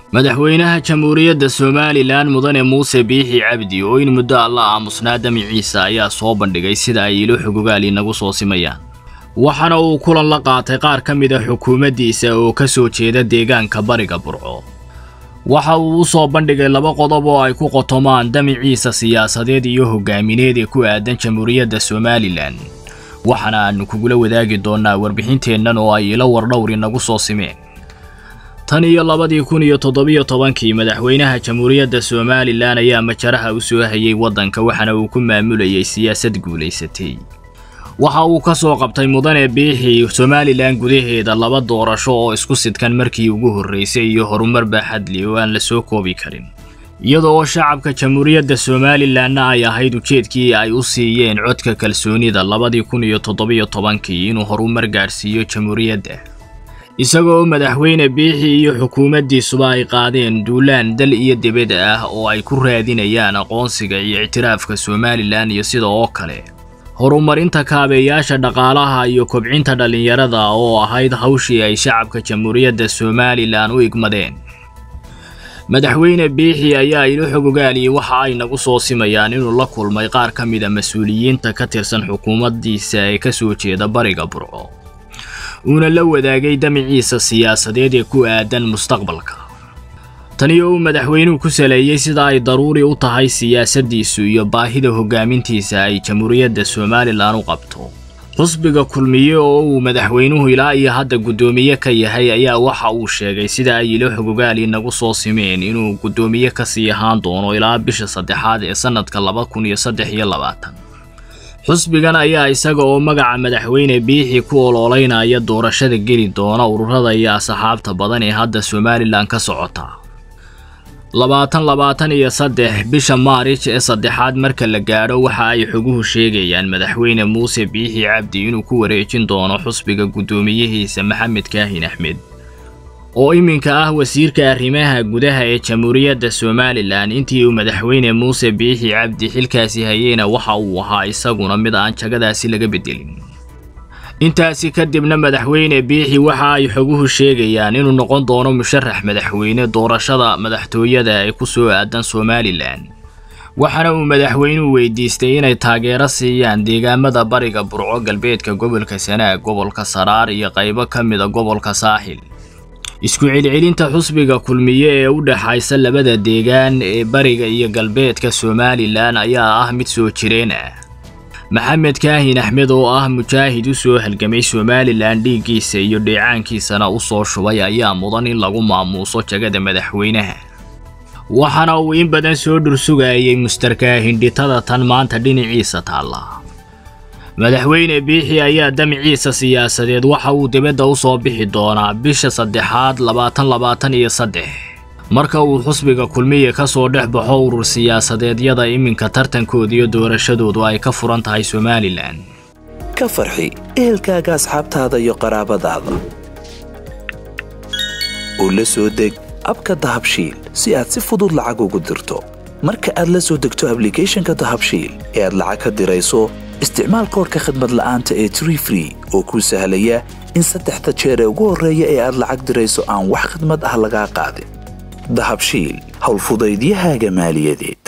madaxweynaha jamhuuriyadda Soomaaliland mudane Muuse Biixi Cabdi oo in muddo alla aamusnaa damiciisa ayaa soo bandhigay sida ay ilo xogogaal inagu soo simayaan waxana uu kulan la qaatay qaar ka mid ah xukuumaddiisa oo ka soo jeeda deegaanka Bariga Burco waxa uu soo bandhigay laba qodob oo ay ku qotomaan damiciisa siyaasadeed iyo hogaamineed ee ku aadan jamhuuriyadda Soomaaliland waxana aanu kugula wadaagi doonaa warbixinteennan oo ay ila wardhowr inagu soo simeen tan iyo 2017 madaxweynaha jamhuuriyadda Soomaaliland ayaa majaraha u soo hayay wadanka waxana uu ku maamulayay siyaasad guuleysatay waxa uu ka soo qabtay mudane Biixi Soomaaliland gudaheeda laba doorasho oo isku sidkan markii ugu horeysay iyo horumar baaxad leh oo aan la soo koobi karin iyadoo shacabka jamhuuriyadda Soomaaliland ay ahayd ujeedkii ay u siiyeen codka kalsoonida 2017 inuu horumar gaarsiiyo jamhuuriyadda isagoo madaxweyne Biixi iyo xukuumaddiisuba ay qaadeen duulaan dal iyo dibad ah oo ay ku raadinayaan aqoonsiga iyo ictiraafka Soomaaliland iyo sidoo kale horumarinta kaabeyaasha dhaqaalaha iyo kobcinta dhalinyarada oo ahayd hawshii ay shacabka jamhuuriyadda Soomaaliland u igmadeen madaxweyne Biixi ayaa ilo xogogaal waxa ay nagu soo simayaan inuu la kulmay qaar ka mid ah mas'uuliyiinta ka tirsan xukuumaddiisa ee ka soo jeeda Bariga Burco una la wadaagay damiciisa siyaasadeed ee ku aadan mustaqbalka tani oo madaxweynuhu ku saleeyay sida ay daruuri u tahay siyaasadiisu iyo baahida hogaamintiisa ay jamhuuriyadda Soomaaliland u qabto xisbiga kulmiye oo uu madaxweynuhu ilaa iyo hadda gudoomiye ka yahay ayaa waxa uu sheegay sida ay ilo xogogaal inagu soo simeen inuu gudoomiye ka sii ahaan doono ilaa bisha 3aad ee sanadka 2023 xisbigan ayaa isaga oo magaca madaxweyne Biixi ku ololeynaya doorashada geli doona ururada iyo asxaabta badan ee hadda Soomaaliland ka socota 2023 bisha Maaric ee 3aad marka la gaaro waxa ay xoguhu sheegayaan madaxweyne Muuse Biixi Cabdi inuu ku wareejin doono xisbiga gudoomiyihiisa Maxamed Kaahin Axmed oo iminka ah wasiirka arrimaha gudaha ee jamhuuriyadda Soomaaliland intii uu madaxweyne Muuse Biixi Cabdi xilkaasi hayayna waxa uu ahaa isaguna mid aan jagadaasi laga bedelin intaasi kadibna madaxweyne Biixi waxa ay xoguhu sheegayaan inuu noqon doono musharax madaxweyne doorashada madaxtooyada ee ku soo aadan Soomaaliland waxana uu madaxweynuhu weydiistay inay taageero siiyaan deegaamada Bariga Burco galbeedka gobolka Sanaag gobolka Saraar iyo qaybo ka mid ah gobolka Saaxil isku celcelinta xisbiga kulmiye ee u dhaxaysa labada deegaan ee Bariga iyo galbeedka Soomaaliland ayaa ah mid soo jireen ah Maxamed Kaahin Axmed oo ah mujaahid u soo halgamay Soomaaliland dhigiisa iyo dheecaankiisana u soo shubay ayaa mudan in lagu maamuuso jagada madaxweynaha waxana uu in badan soo dhursugayay mustarka hindhitada tan maanta dhinaciisa taala madaxweyne Biixi ayaa damiciisa siyaasadeed waxa uu dibadda u soo bixi doonaa bisha 3aad 2023 marka uu xisbiga kulmiye ka soo dhaxbaxo urur siyaasadeedyada iminka tartankooda iyo doorashadoodu ay ka furan tahay Soomaaliland ka farxi ehelkaaga asxaabtaada iyo qaraabadaada oo la soo deg abka Dahabshiil si aad si fudud lacag ugu dirto marka aad la soo degto applicationka Dahabshiil ee aad lacag ka dirayso isticmaal koodka khidmad la'aanta ee Tree Free oo ku sahlaya in 3 jeer ugu horeeya ee aad lacag dirayso aan wax khidmad ah laga qaadin Dahabshiil hawl fudaydiyahaaga maaliyadeed